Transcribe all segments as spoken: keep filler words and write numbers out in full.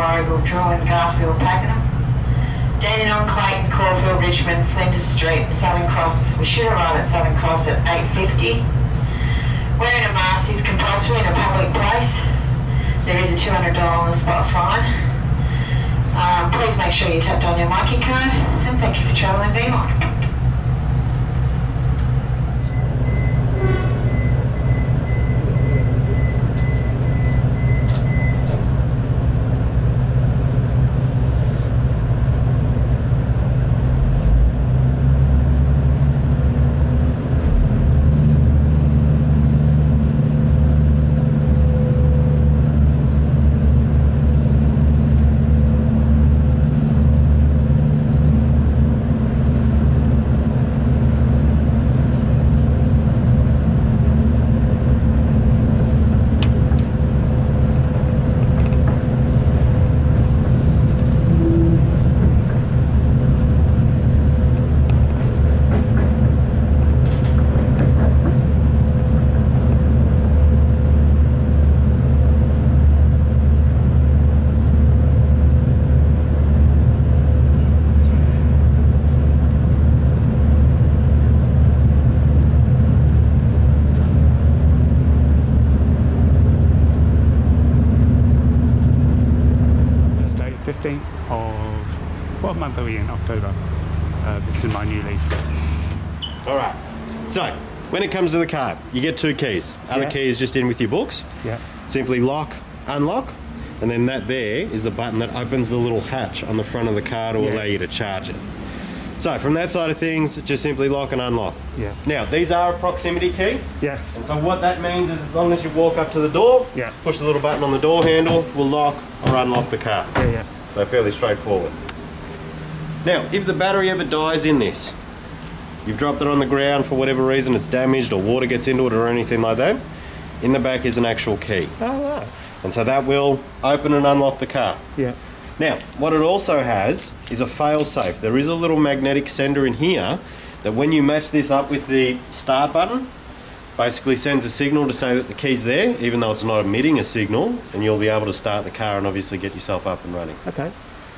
Warragul, Drawn, Garfield, Pakenham. Dandenong, Clayton, Caulfield, Richmond, Flinders Street, Southern Cross. We should arrive at Southern Cross at eight fifty. Wearing a mask is compulsory in a public place. There is a two hundred dollars spot fine. Um, please make sure you tapped on your Mikey card, and thank you for travelling V line. fifteenth of, what month are we in? October. Uh, this is my new leaf. Alright, so when it comes to the card, you get two keys. Other Yeah. key is just in with your books. Yeah. Simply lock, unlock, and then that there is the button that opens the little hatch on the front of the car to Yeah. allow you to charge it. So from that side of things, just simply lock and unlock. Yeah. Now, these are a proximity key. Yes. And so what that means is as long as you walk up to the door, Yeah. push the little button on the door handle, will lock or unlock the car. Yeah, yeah. So fairly straightforward. Now, if the battery ever dies in this, you've dropped it on the ground for whatever reason, it's damaged or water gets into it or anything like that, in the back is an actual key. Oh, right. And so that will open and unlock the car. Yeah. Now, what it also has is a fail-safe. There is a little magnetic sender in here that when you match this up with the start button, basically sends a signal to say that the key's there, even though it's not emitting a signal, and you'll be able to start the car and obviously get yourself up and running. Okay.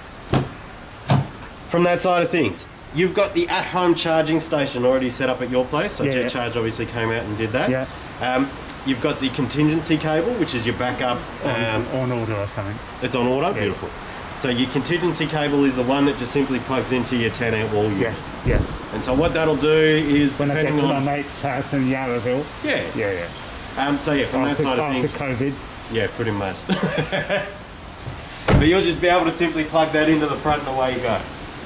From that side of things, you've got the at-home charging station already set up at your place, so Yeah, Jet yeah. Charge obviously came out and did that. Yeah. Um, you've got the contingency cable, which is your backup. Um, On, on order or something. it's on order, Yeah. beautiful. So your contingency cable is the one that just simply plugs into your ten amp wall unit. Yes. Yeah. And so what that'll do is, When I get depending to my on... mate's house in Yarraville. Yeah. Yeah, yeah. Um, so yeah, from After, that side of after things... COVID. Yeah, pretty much. But you'll just be able to simply plug that into the front and away you go.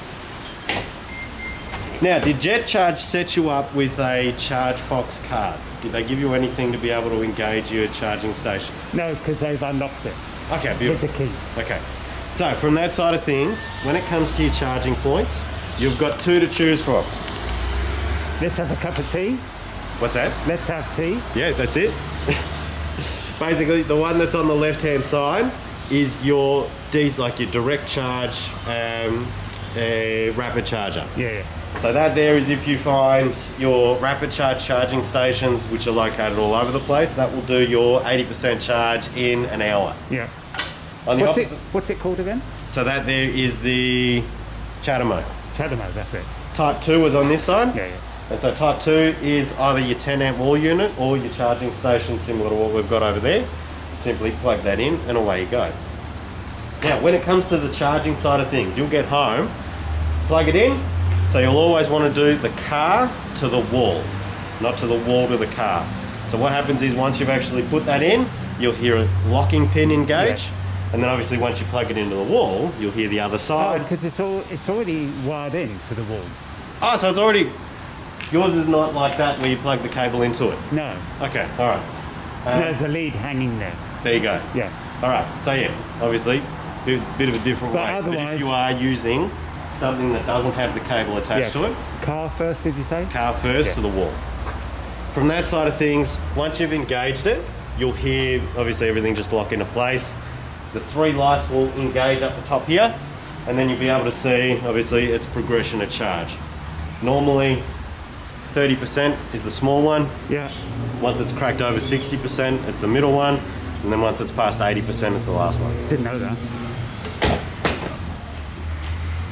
Now, did Jet Charge set you up with a ChargeFox card? Did they give you anything to be able to engage your charging station? No, because they've unlocked it. Okay, beautiful. With the key. Okay. So, from that side of things, when it comes to your charging points, you've got two to choose from. Let's have a cup of tea. What's that? Let's have tea. Yeah, that's it. Basically, the one that's on the left-hand side is your D, like your direct charge um, uh, rapid charger. Yeah, yeah. So that there is if you find your rapid charge charging stations, which are located all over the place, that will do your eighty percent charge in an hour. Yeah. On the What's it, opposite, what's it called again? so that there is the Chatamo. Chatamo, that's it. Type two is on this side. Yeah, yeah. And so type two is either your ten amp wall unit or your charging station similar to what we've got over there. Simply plug that in and away you go. Now, when it comes to the charging side of things, you'll get home, plug it in, so you'll always want to do the car to the wall, not to the wall to the car. So what happens is once you've actually put that in, you'll hear a locking pin engage, yeah. And then obviously once you plug it into the wall, you'll hear the other side. Oh, because it's all it's already wired in to the wall. Oh, so it's already, yours is not like that where you plug the cable into it? No. Okay, all right. Um, There's a lead hanging there. There you go. Yeah. All right, so yeah, obviously, bit, bit of a different But way. But if otherwise- you are using something that doesn't have the cable attached Yeah. to it, Car first, did you say? car first Yeah. to the wall. From that side of things, once you've engaged it, you'll hear, obviously, everything just lock into place. The three lights will engage up the top here, and then you'll be able to see, obviously, its progression of charge. Normally, thirty percent is the small one. Yeah. Once it's cracked over sixty percent, it's the middle one. And then once it's past eighty percent, it's the last one. Didn't know that.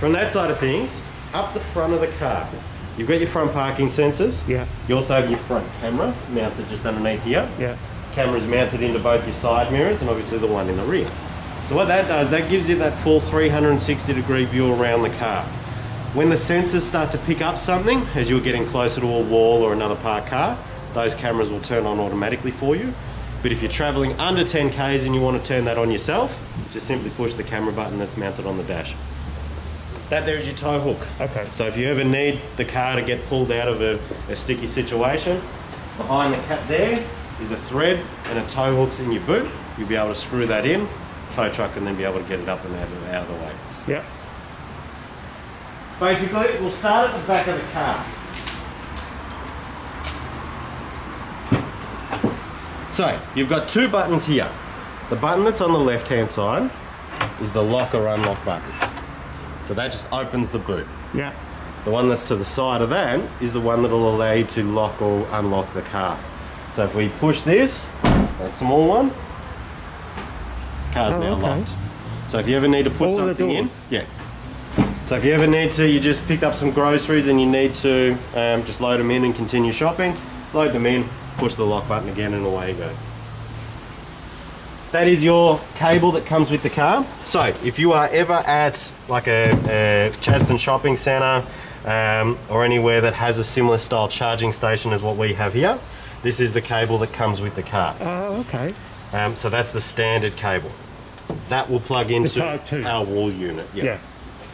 From that side of things, up the front of the car, you've got your front parking sensors. Yeah. You also have your front camera mounted just underneath here. Yeah. Camera's mounted into both your side mirrors and obviously the one in the rear. So what that does, that gives you that full three hundred sixty degree view around the car. When the sensors start to pick up something, as you're getting closer to a wall or another parked car, those cameras will turn on automatically for you. But if you're traveling under ten Ks and you want to turn that on yourself, just simply push the camera button that's mounted on the dash. That there is your tow hook. Okay. So if you ever need the car to get pulled out of a, a sticky situation, behind the cap there is a thread and a tow hook's in your boot. You'll be able to screw that in, tow truck, and then be able to get it up and out of, out of the way. Yeah. Basically, we'll start at the back of the car. So, you've got two buttons here. The button that's on the left-hand side is the lock or unlock button. So that just opens the boot. Yeah. The one that's to the side of that is the one that will allow you to lock or unlock the car. So if we push this, that small one, car's oh, now okay. locked. So if you ever need to put All something the in, doors. yeah. So if you ever need to, you just picked up some groceries and you need to um, just load them in and continue shopping, load them in, push the lock button again and away you go. That is your cable that comes with the car. So if you are ever at like a, a Chadstone shopping centre um, or anywhere that has a similar style charging station as what we have here, this is the cable that comes with the car. Oh, okay. Um, so that's the standard cable. That will plug into type two. our wall unit. Yep. Yeah.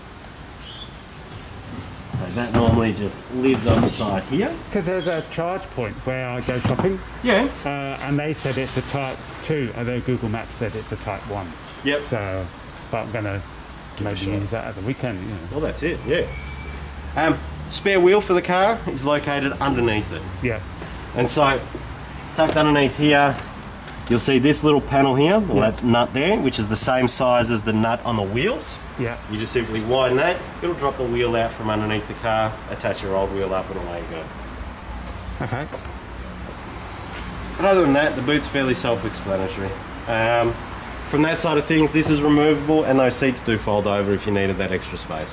So that normally just lives on the side here. Because there's a charge point where I go shopping. Yeah. Uh, and they said it's a type two, and then Google Maps said it's a type one. Yep. So, but I'm going to maybe sure. use that at the weekend, you know. Well, that's it, yeah. Um, spare wheel for the car is located underneath it. Yeah. And so, tucked underneath here, you'll see this little panel here, well, Yeah. that's nut there, which is the same size as the nut on the wheels. Yeah. You just simply widen that, it'll drop the wheel out from underneath the car, attach your old wheel up and away you go. Okay. But other than that, the boot's fairly self-explanatory. Um, from that side of things, this is removable and those seats do fold over if you needed that extra space.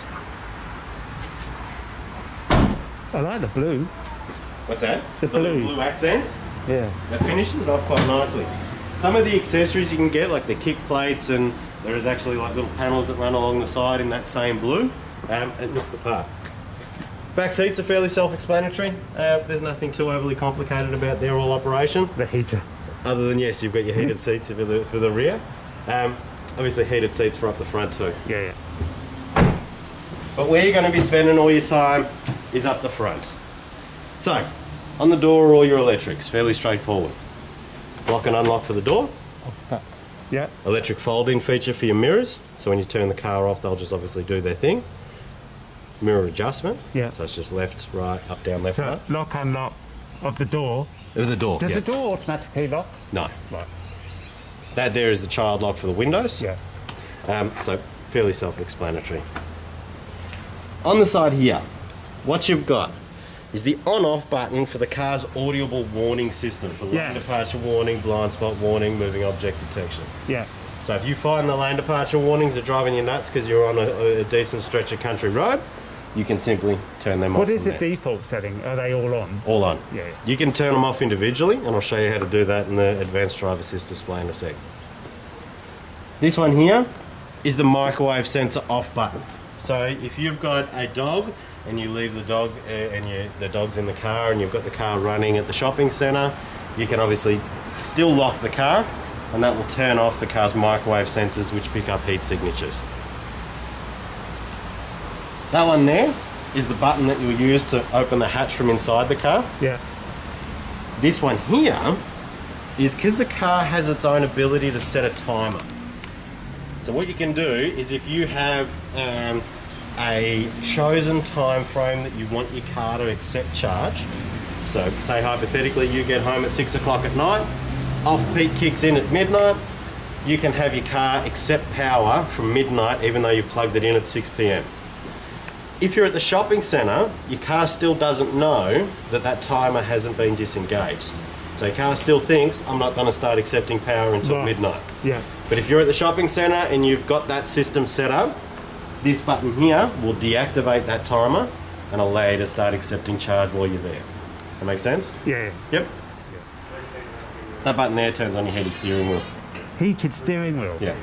I like the blue. What's that? The blue. blue accents? Yeah. That finishes it off quite nicely. Some of the accessories you can get, like the kick plates, and there is actually like little panels that run along the side in that same blue. Um, it looks the part. Back seats are fairly self-explanatory. Uh, there's nothing too overly complicated about their all operation. The heater. Other than, yes, you've got your heated seats for the, for the rear. Um, obviously heated seats for up the front too. Yeah, yeah. But where you're going to be spending all your time is up the front. So, on the door are all your electrics, fairly straightforward. Lock and unlock for the door. Yeah. Electric fold-in feature for your mirrors, so when you turn the car off they'll just obviously do their thing. Mirror adjustment, Yeah. so it's just left, right, up, down, left, So right. lock and lock of the door. Of the door, Does yeah. the door automatically lock? No. Right. That there is the child lock for the windows. Yeah. Um, so fairly self-explanatory. On the side here, what you've got is the on-off button for the car's audible warning system for lane Yes. departure warning, blind spot warning, moving object detection. Yeah. So if you find the lane departure warnings are driving you nuts because you're on a, a decent stretch of country road, you can simply turn them off. What is from the there. default setting? Are they all on? All on. Yeah, yeah. You can turn them off individually, and I'll show you how to do that in the advanced driver assist display in a sec. This one here is the microwave sensor off button. So if you've got a dog and you leave the dog uh, and you, the dog's in the car and you've got the car running at the shopping centre, you can obviously still lock the car and that will turn off the car's microwave sensors which pick up heat signatures. That one there is the button that you'll use to open the hatch from inside the car. Yeah. This one here is because the car has its own ability to set a timer. So what you can do is if you have um, a chosen time frame that you want your car to accept charge, so say hypothetically you get home at six o'clock at night, off-peak kicks in at midnight, you can have your car accept power from midnight even though you plugged it in at six p m. If you're at the shopping centre, your car still doesn't know that that timer hasn't been disengaged. So your car still thinks, I'm not going to start accepting power until Right. midnight. Yeah. But if you're at the shopping centre and you've got that system set up, This button here will deactivate that timer and allow you to start accepting charge while you're there. That make sense? Yeah. Yep. Yeah. That button there turns on your heated steering wheel. Heated steering wheel? Yeah.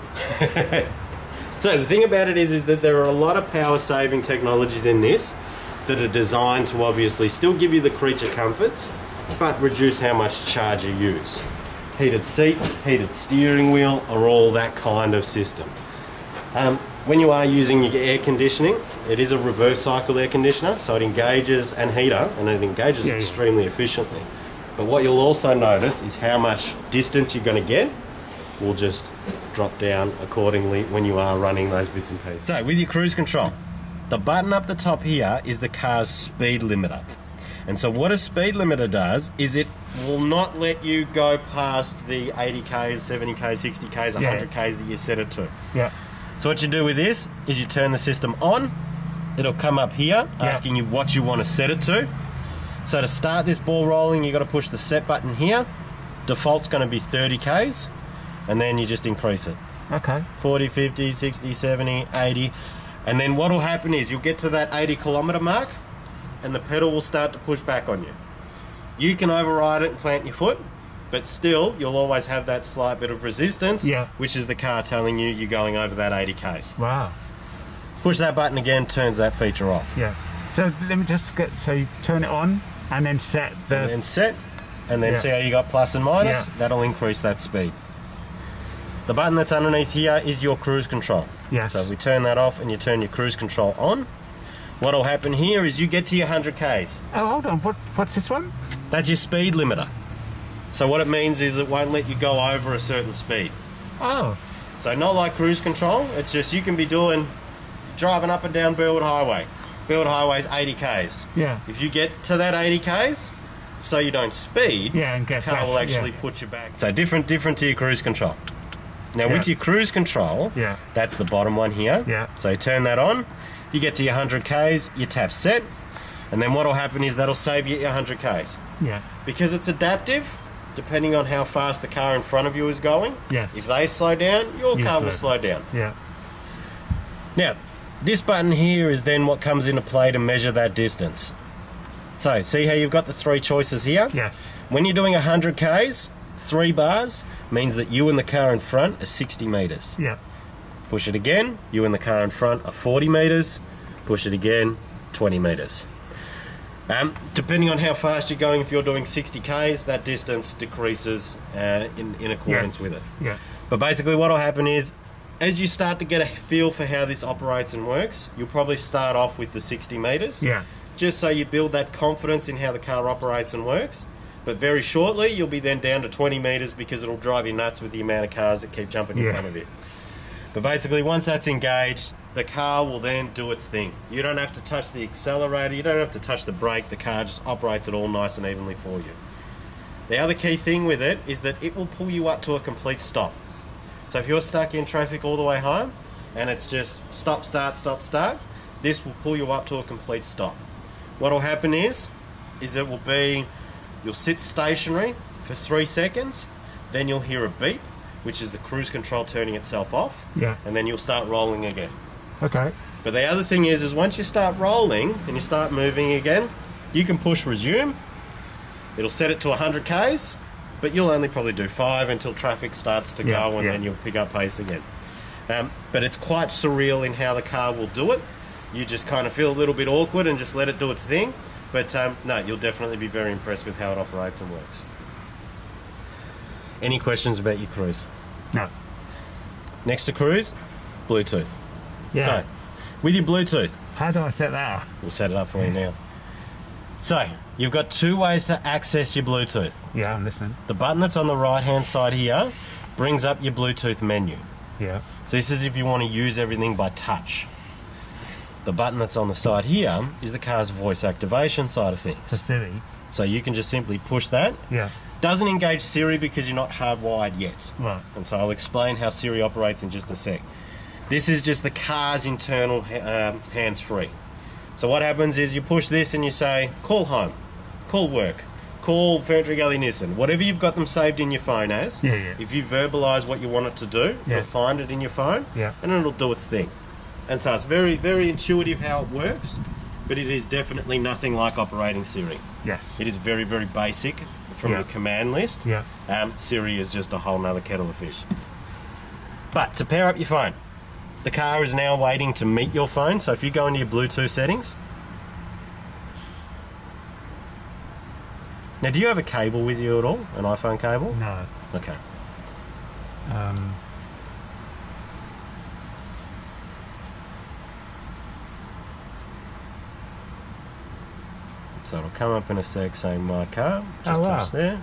So the thing about it is, is that there are a lot of power saving technologies in this that are designed to obviously still give you the creature comforts, but reduce how much charge you use. Heated seats, heated steering wheel are all that kind of system. Um, when you are using your air conditioning, it is a reverse cycle air conditioner, so it engages and heater, and it engages yeah, extremely yeah. efficiently. But what you'll also notice is how much distance you're going to get will just drop down accordingly when you are running those bits and pieces. So with your cruise control, the button up the top here is the car's speed limiter. And so what a speed limiter does is it will not let you go past the eighty Ks, seventy Ks, sixty Ks, one hundred Ks that you set it to. Yeah. So what you do with this is you turn the system on, it'll come up here yeah. asking you what you want to set it to. So to start this ball rolling, you've got to push the set button here. Default's going to be thirty Ks, and then you just increase it. Okay. forty, fifty, sixty, seventy, eighty. And then what will happen is you'll get to that eighty kilometre mark, and the pedal will start to push back on you. You can override it and plant your foot, but still you'll always have that slight bit of resistance, yeah. which is the car telling you you're going over that eighty Ks. Wow. Push that button again, turns that feature off. Yeah. So let me just get, so you turn it on and then set the... And then set, and then yeah. see how you got plus and minus, yeah. that'll increase that speed. The button that's underneath here is your cruise control. Yes. So if we turn that off and you turn your cruise control on, what'll happen here is you get to your one hundred Ks. Oh, hold on. What, what's this one? That's your speed limiter. So what it means is it won't let you go over a certain speed. Oh. So not like cruise control, it's just you can be doing, driving up and down Burwood Highway. Burwood Highway's eighty Ks. Yeah. If you get to that eighty Ks, so you don't speed, yeah, and get the car flash, will actually yeah. put you back. So different, different to your cruise control. Now yeah. with your cruise control, yeah. that's the bottom one here. Yeah. So you turn that on, you get to your one hundred Ks, you tap set, and then what'll happen is that'll save you your one hundred Ks. Yeah. Because it's adaptive, depending on how fast the car in front of you is going. Yes. If they slow down, your you car will slow. slow down. Yeah. Now, this button here is then what comes into play to measure that distance. So, see how you've got the three choices here? Yes. When you're doing one hundred Ks, three bars means that you and the car in front are sixty metres. Yeah. Push it again, you and the car in front are forty metres. Push it again, twenty metres. Um, depending on how fast you're going, if you're doing sixty Ks, that distance decreases uh, in, in accordance yes. with it. Yeah. But basically what will happen is, as you start to get a feel for how this operates and works, you'll probably start off with the sixty metres. Yeah. Just so you build that confidence in how the car operates and works. But very shortly, you'll be then down to twenty metres because it'll drive you nuts with the amount of cars that keep jumping in yeah. front of you. But basically, once that's engaged, the car will then do its thing. You don't have to touch the accelerator, you don't have to touch the brake, the car just operates it all nice and evenly for you. The other key thing with it is that it will pull you up to a complete stop. So if you're stuck in traffic all the way home, and it's just stop, start, stop, start, this will pull you up to a complete stop. What will happen is, is it will be, you'll sit stationary for three seconds, then you'll hear a beep, which is the cruise control turning itself off, yeah. and then you'll start rolling again. Okay. But the other thing is, is once you start rolling and you start moving again, you can push resume. It'll set it to one hundred Ks, but you'll only probably do five until traffic starts to yeah, go, and yeah. then you'll pick up pace again. Um, but it's quite surreal in how the car will do it. You just kind of feel a little bit awkward and just let it do its thing. But um, no, you'll definitely be very impressed with how it operates and works. Any questions about your cruise? No. Next to cruise, Bluetooth. Yeah. So, with your Bluetooth, how do I set that up? We'll set it up for you now. So, you've got two ways to access your Bluetooth. Yeah, I'm listening. The button that's on the right hand side here brings up your Bluetooth menu. Yeah. So this is if you want to use everything by touch. The button that's on the side here is the car's voice activation side of things. For Siri. So you can just simply push that. Yeah. Doesn't engage Siri because you're not hardwired yet. Right. And so I'll explain how Siri operates in just a sec. This is just the car's internal um, hands-free. So what happens is you push this and you say, call home, call work, call Ferntree Gully Nissan, whatever you've got them saved in your phone as. Yeah, yeah. If you verbalise what you want it to do, yeah. you'll find it in your phone, yeah. and it'll do its thing. And so it's very, very intuitive how it works, but it is definitely nothing like operating Siri. Yes. It is very, very basic from Yeah. the command list. Yeah. Um, Siri is just a whole nother kettle of fish. But to pair up your phone, the car is now waiting to meet your phone. So if you go into your Bluetooth settings. Now, do you have a cable with you at all? An iPhone cable? No. Okay. Um, So it'll come up in a sec saying my car. Just Oh, wow. touch there.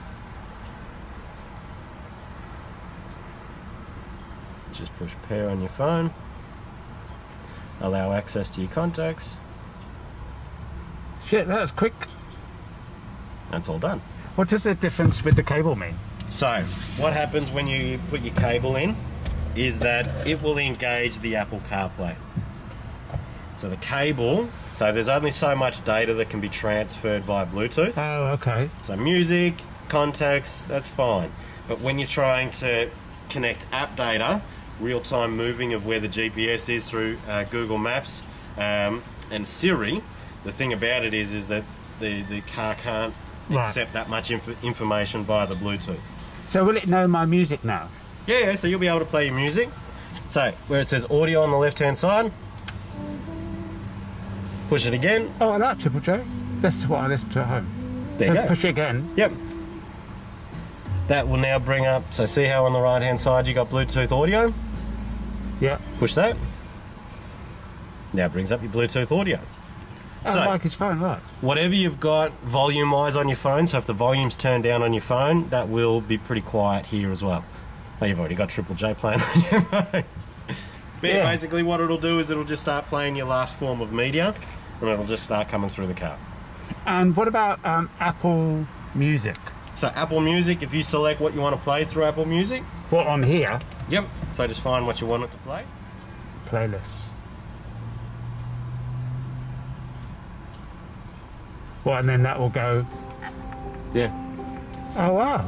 Just push pair on your phone. Allow access to your contacts. shit, that was quick. That's all done. What does the difference with the cable mean? So what happens when you put your cable in is that it will engage the Apple CarPlay. So the cable, so there's only so much data that can be transferred via Bluetooth. Oh, okay. So music, contacts, that's fine. But when you're trying to connect app data, real-time moving of where the G P S is through uh, Google Maps um, and Siri, the thing about it is, is that the, the car can't Right. accept that much inf information via the Bluetooth. So will it know my music now? Yeah, yeah, so you'll be able to play your music. So where it says audio on the left-hand side, push it again. Oh, I like Triple J. That's what I listen to at home. There you Uh, go. Push it again. Yep. That will now bring up, so see how on the right-hand side you got Bluetooth audio? Yeah. Push that. Now it brings up your Bluetooth audio. Oh, So- like his phone, right. Whatever you've got volume-wise on your phone, so if the volume's turned down on your phone, that will be pretty quiet here as well. Oh, you've already got Triple J playing on your phone. But Yeah. basically what it'll do is it'll just start playing your last form of media, and it'll just start coming through the car. And what about um, Apple Music? So Apple Music, if you select what you want to play through Apple Music, What on here? yep. So just find what you want it to play. Playlist. Well, and then that will go. Yeah. Oh wow.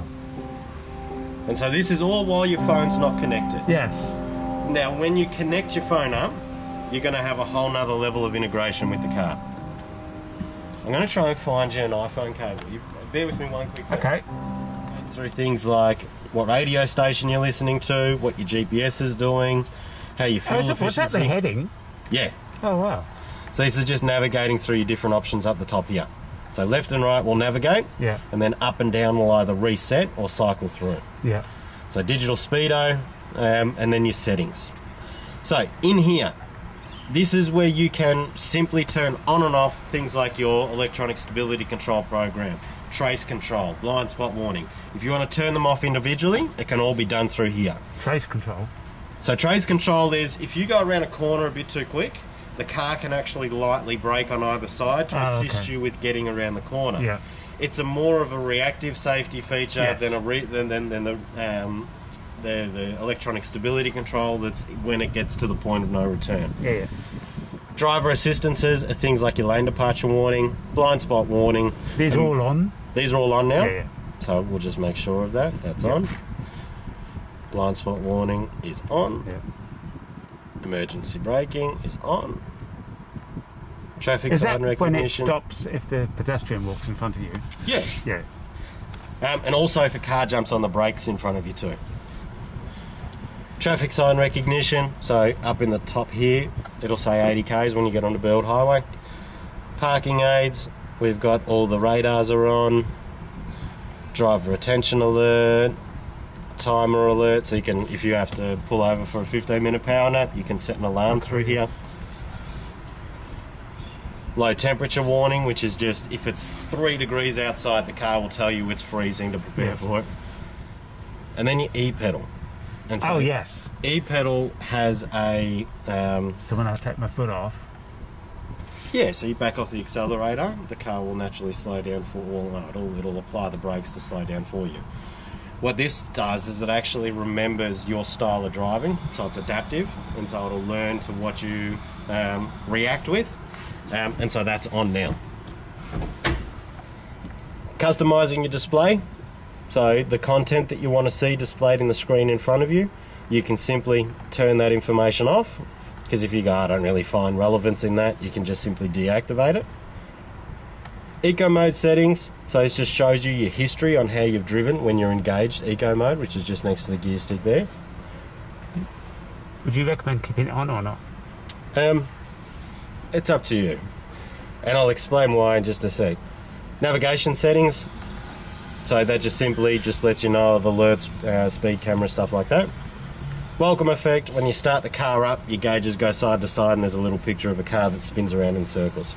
And so this is all while your phone's not connected. Yes. Now, when you connect your phone up, you're going to have a whole nother level of integration with the car. I'm going to try and find you an iPhone cable. You, bear with me one quick second. Okay. Through things like what radio station you're listening to, what your G P S is doing, how your Oh, fuel is it, was that the efficiency. heading? Yeah. Oh wow. So this is just navigating through your different options up the top here. So left and right will navigate, Yeah. and then up and down will either reset or cycle through. Yeah. So digital speedo, um, and then your settings. So in here, this is where you can simply turn on and off things like your electronic stability control program, trace control, blind spot warning. If you want to turn them off individually, it can all be done through here. Trace control. So trace control is, if you go around a corner a bit too quick, the car can actually lightly brake on either side to Oh, assist okay. you with getting around the corner. Yeah. It's a more of a reactive safety feature Yes. than a re than, than, than the um, the the electronic stability control. That's when it gets to the point of no return. Yeah. yeah. Driver assistances are things like your lane departure warning, blind spot warning. These are and all on. These are all on now. Yeah. yeah. So we'll just make sure of that. That's Yeah. on. Blind spot warning is on. Yeah. Emergency braking is on. Traffic Is sign that when it recognition. stops if the pedestrian walks in front of you? Yeah. Yeah. Um, and also if a car jumps on the brakes in front of you too. Traffic sign recognition, so up in the top here, it'll say eighty k's when you get onto Beld Highway. Parking aids, we've got all the radars are on. Driver attention alert, timer alert, so you can, if you have to pull over for a fifteen minute power nap, you can set an alarm through here. Low temperature warning, which is just if it's three degrees outside, the car will tell you it's freezing to prepare Yeah. for it. And then your e-pedal. And so Oh yes. e-pedal has a um, So when I take my foot off. yeah, so you back off the accelerator, the car will naturally slow down for, well, no, it'll, it'll apply the brakes to slow down for you. What this does is it actually remembers your style of driving, so it's adaptive, and so it'll learn to what you um, react with, um, and so that's on now. Customizing your display, so the content that you want to see displayed in the screen in front of you, you can simply turn that information off because if you go, I don't really find relevance in that, you can just simply deactivate it. Eco mode settings, so this just shows you your history on how you've driven when you're engaged eco mode, which is just next to the gear stick there. Would you recommend keeping it on or not? Um, it's up to you, and I'll explain why in just a sec. Navigation settings, so that just simply just lets you know of alerts, uh, speed camera, stuff like that. Welcome effect, when you start the car up, your gauges go side to side and there's a little picture of a car that spins around in circles.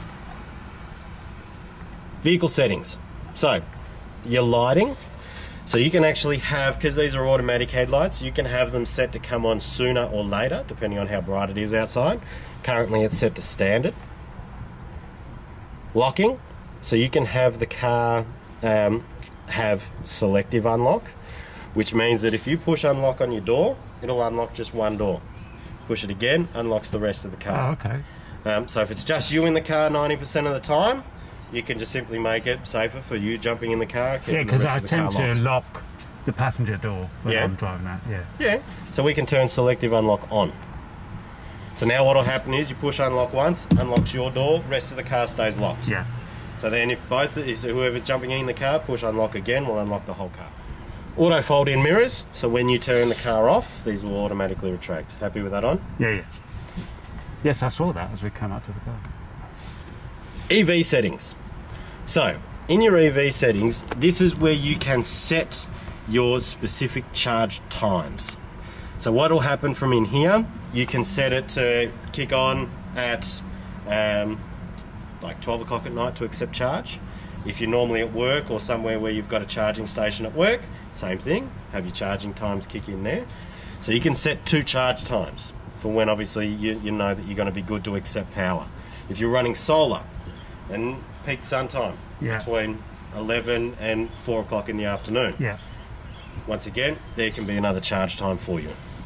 Vehicle settings, so your lighting, so you can actually have, because these are automatic headlights, you can have them set to come on sooner or later depending on how bright it is outside. Currently it's set to standard. Locking, so you can have the car um, have selective unlock, which means that if you push unlock on your door, it'll unlock just one door. Push it again, unlocks the rest of the car. Oh, okay. Um, so if it's just you in the car ninety percent of the time, you can just simply make it safer for you jumping in the car. Yeah, because I tend to lock the passenger door when yeah. I'm driving that. Yeah. Yeah. So we can turn selective unlock on. So now what will happen is you push unlock once, unlocks your door, rest of the car stays locked. Yeah. So then if both, if whoever's jumping in the car, push unlock again, will unlock the whole car. Auto fold in mirrors, so when you turn the car off, these will automatically retract. Happy with that on? Yeah, yeah. Yes, I saw that as we came out to the car. E V settings. So, in your E V settings, this is where you can set your specific charge times. So what will happen from in here, you can set it to kick on at um, like twelve o'clock at night to accept charge. If you're normally at work or somewhere where you've got a charging station at work, same thing, have your charging times kick in there. So you can set two charge times for when obviously you, you know that you're going to be good to accept power. If you're running solar and peak sun time, yeah. between eleven and four o'clock in the afternoon, yeah. once again, there can be another charge time for you.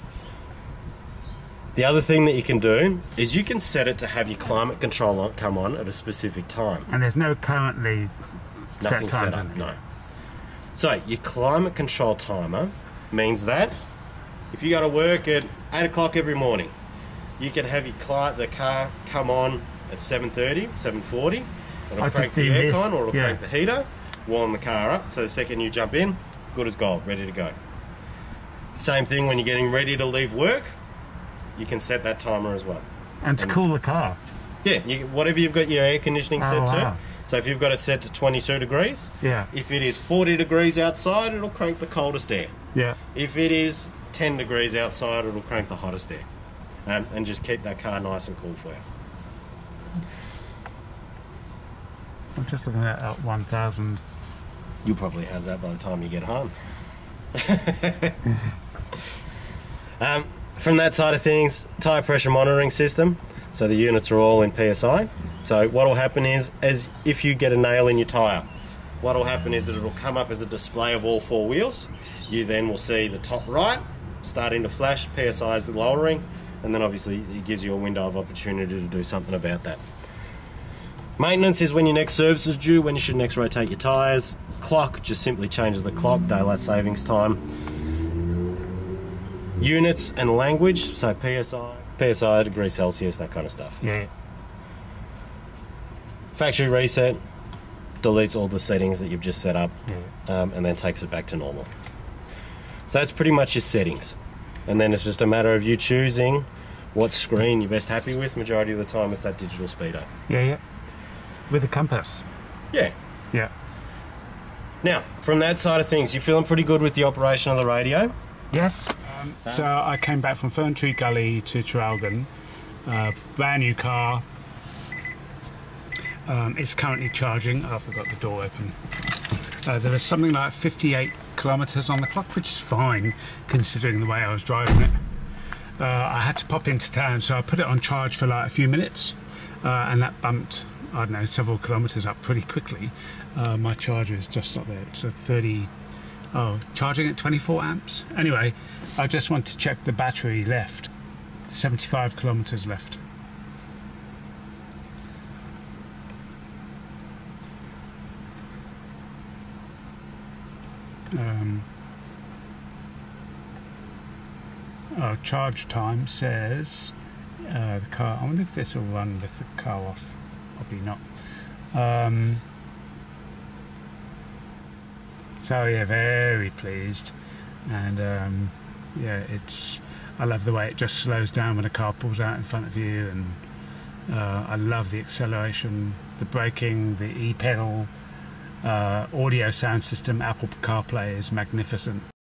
The other thing that you can do is you can set it to have your climate controller come on at a specific time. And there's no currently Nothing set, set up, no. So your climate control timer means that if you go to work at eight o'clock every morning, you can have your cli the car come on at seven thirty, seven forty. It'll I crank the this. aircon or it'll yeah. crank the heater, warm the car up, so the second you jump in, good as gold, ready to go. Same thing when you're getting ready to leave work, you can set that timer as well. And to and, cool the car? Yeah, you, whatever you've got your air conditioning oh, set wow. to. So if you've got it set to twenty-two degrees, yeah. if it is forty degrees outside, it'll crank the coldest air. Yeah. If it is ten degrees outside, it'll crank the hottest air. Um, and just keep that car nice and cool for you. I'm just looking at that one thousand. You'll probably have that by the time you get home. um, from that side of things, tyre pressure monitoring system. So the units are all in P S I. So what will happen is, as if you get a nail in your tyre, what will happen is that it'll come up as a display of all four wheels. You then will see the top right starting to flash, P S I is lowering, and then obviously it gives you a window of opportunity to do something about that. Maintenance is when your next service is due, when you should next rotate your tyres. Clock just simply changes the clock, daylight savings time. Units and language, so P S I, P S I, degrees Celsius, that kind of stuff. Yeah. Factory reset deletes all the settings that you've just set up, yeah. um, and then takes it back to normal. So that's pretty much your settings. And then it's just a matter of you choosing what screen you're best happy with. Majority of the time it's that digital speedo. Yeah, yeah. With a compass. Yeah. Yeah. Now, from that side of things, you feeling pretty good with the operation of the radio? Yes. Um, so I came back from Ferntree Gully to Traralgon, uh, brand new car. Um, it's currently charging. Oh, I forgot the door open. Uh, there was something like fifty-eight kilometres on the clock, which is fine considering the way I was driving it. Uh, I had to pop into town, so I put it on charge for like a few minutes, uh, and that bumped, I don't know, several kilometres up pretty quickly. Uh, my charger is just up there. It's a thirty. Oh, charging at twenty-four amps. Anyway, I just want to check the battery left. seventy-five kilometres left. Um, oh, charge time says uh, the car. I wonder if this will run with the car off. Probably not. Um, so yeah, very pleased, and um, yeah, it's. I love the way it just slows down when a car pulls out in front of you, and uh, I love the acceleration, the braking, the e-pedal, uh, audio sound system. Apple CarPlay is magnificent.